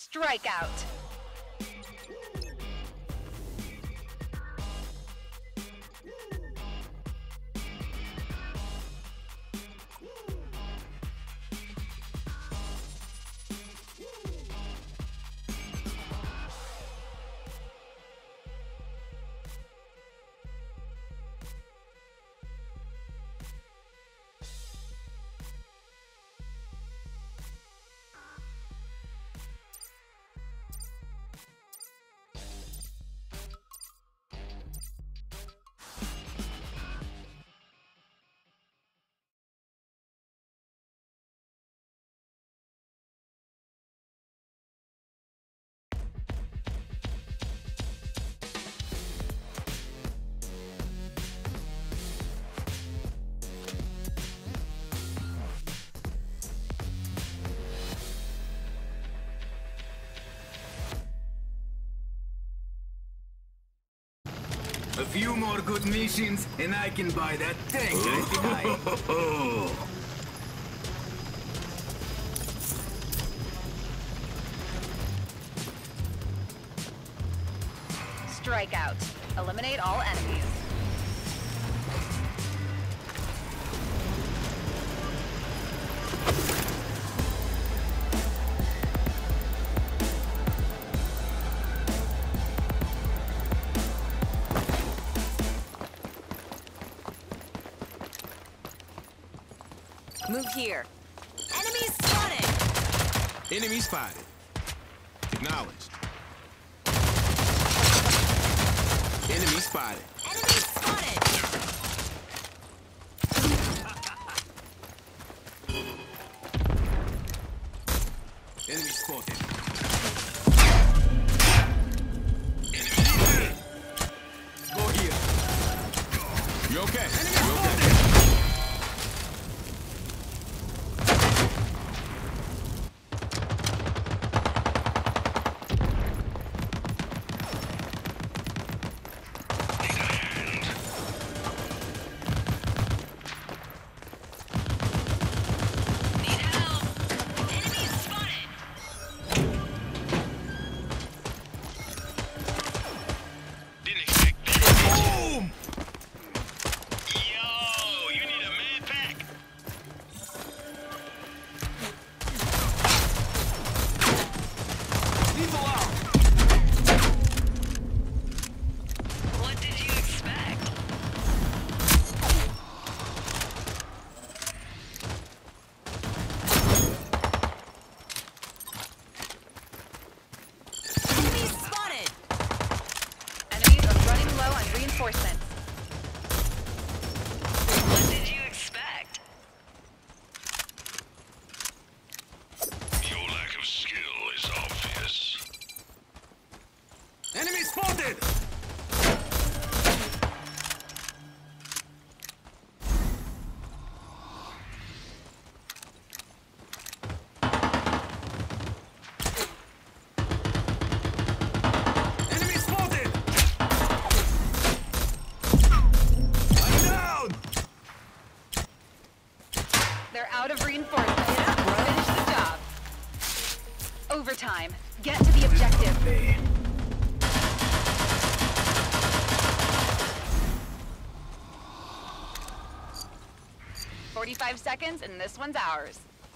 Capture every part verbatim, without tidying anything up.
Strikeout. A few more good missions, and I can buy that tank I denied. Strikeout. Eliminate all enemies. Move here. Enemies spotted! Enemy spotted. Acknowledged. Enemy spotted. Enemies spotted! Enemy spotted. Enemy. Go here. You okay? Enemy You okay? spotted. Reinforcements. What did you expect? Your lack of skill is obvious. Enemy spotted! Enemy spotted! I'm down! They're out of reinforcements. Finish the job. Overtime. Get to the objective. Hey. forty-five seconds, and this one's ours.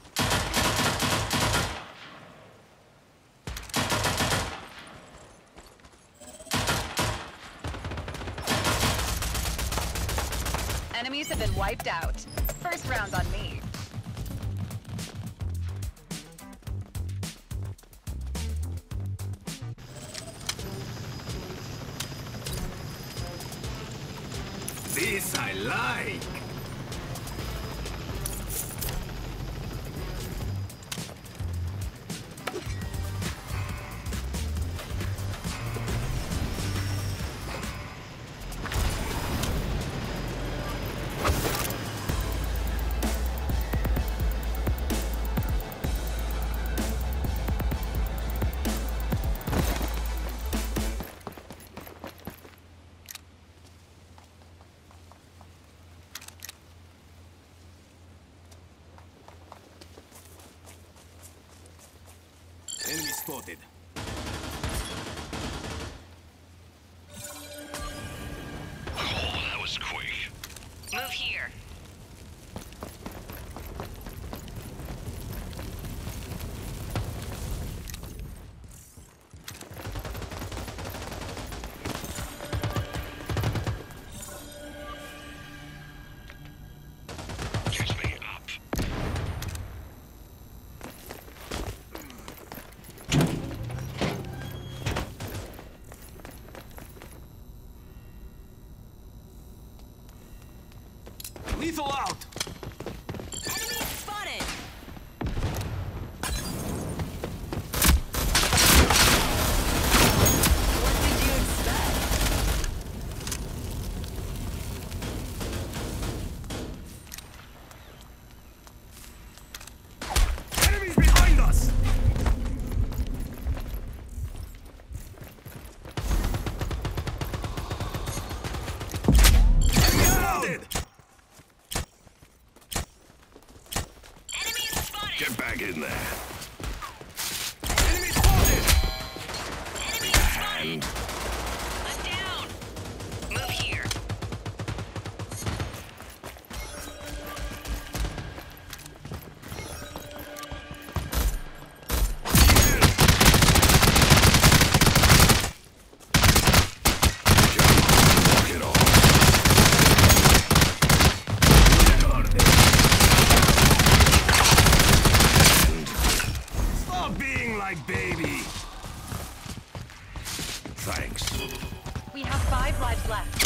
Enemies have been wiped out. First round's on me. This I like! spotted. Oh, that was quick. Move here. Catch me up. Lethal out! Enemy spotted. What did you expect? Enemies behind us! Enemy spotted! Enemy spotted. Get back in there. Enemy spotted! Enemy spotted. I'm down. Move here. Knock it off. Stop being like baby! Thanks. We have five lives left.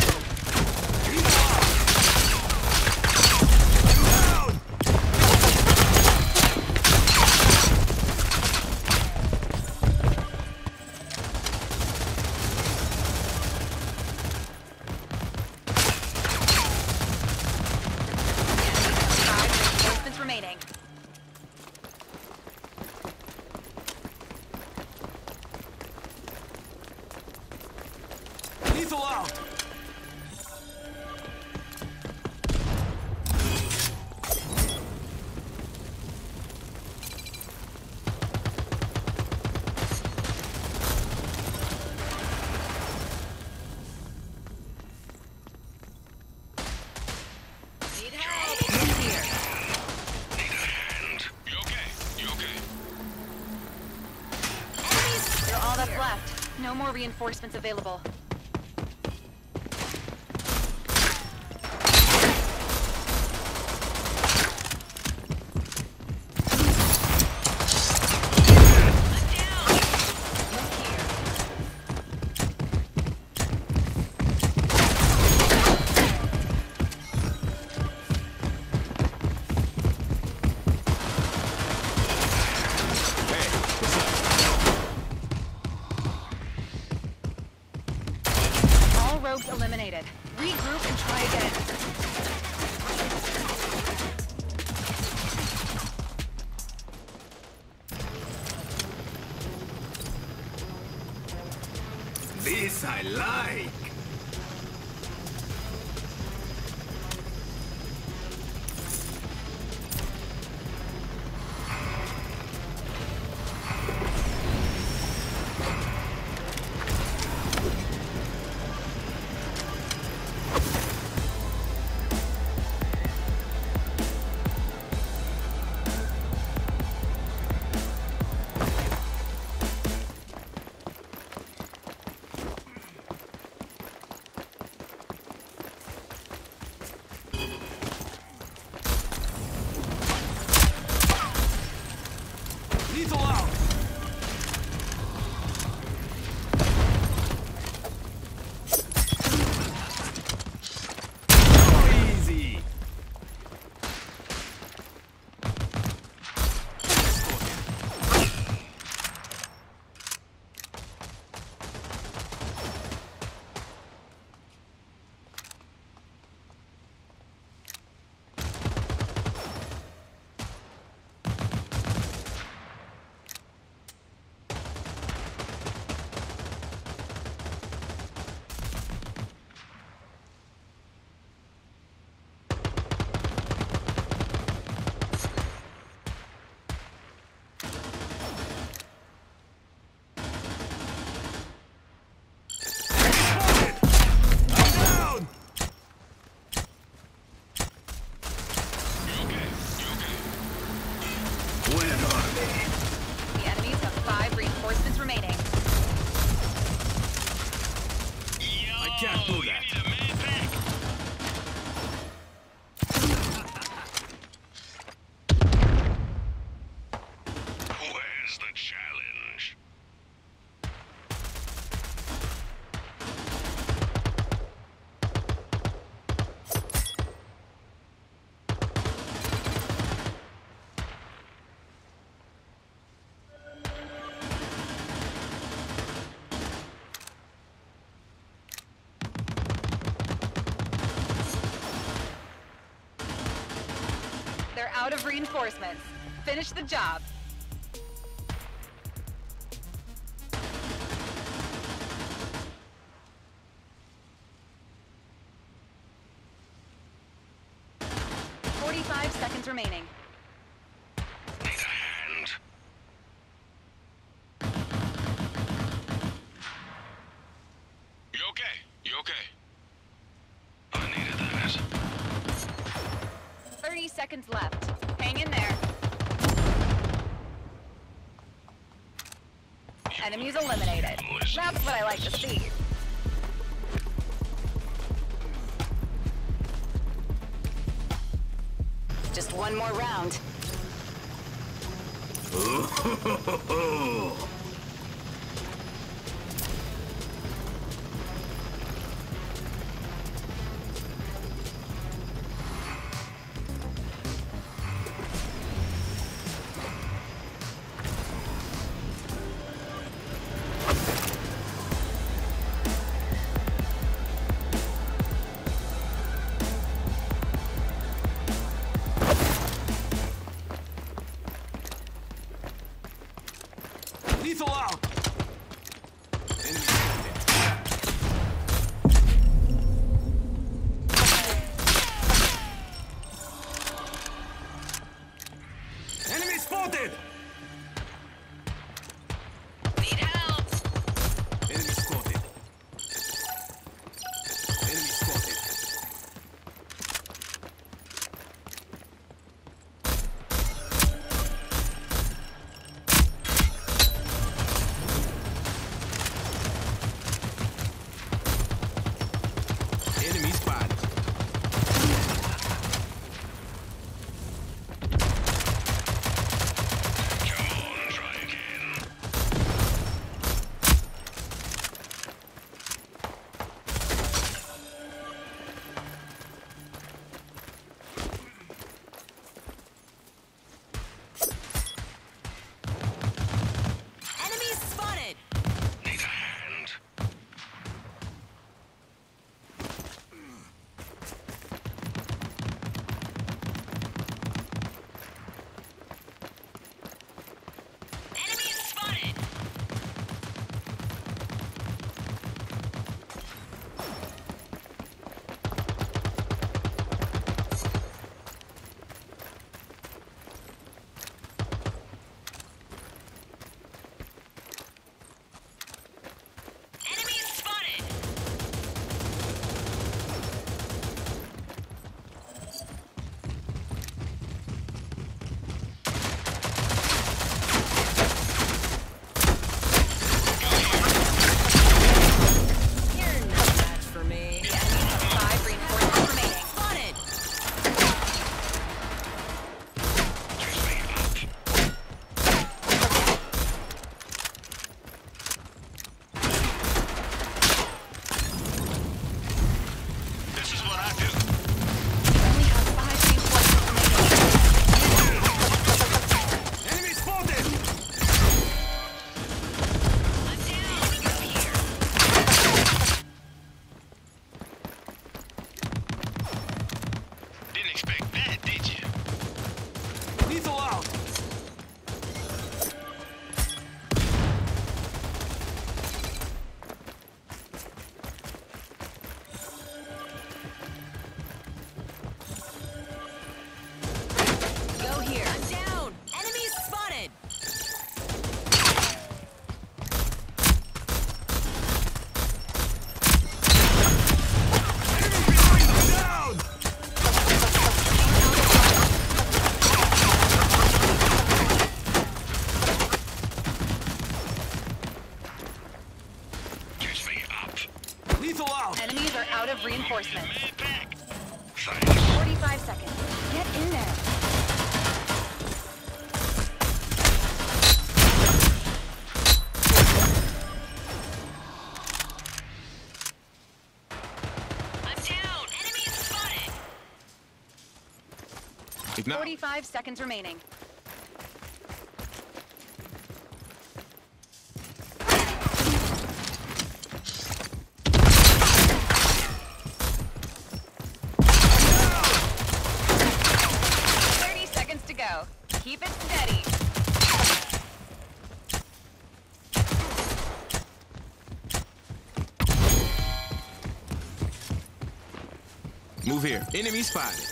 Down! Five reinforcements remaining. Lethal out! Need help. Move here. Need a hand. You okay? You okay? Enemies. They're all that's left. No more reinforcements available. I'm down. Move here. Hey, what's up? All rogues eliminated. Regroup and try again. This I like! The enemies have five reinforcements remaining. Yo, I can't do you that. need a med pack. Where's the challenge? They're out of reinforcements. Finish the job. Forty-five seconds remaining. Need a hand. You okay? You okay? I needed that. Thirty seconds left. Hang in there. Enemies eliminated. That's what I like to see. Just one more round. Acknowledged. forty-five seconds remaining. thirty seconds to go. Keep it steady. Move here. Enemy spotted.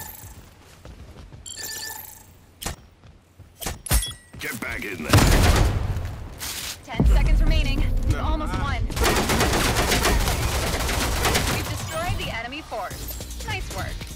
Get back in there. ten seconds remaining. You No, almost I- won. We've destroyed the enemy force. Nice work.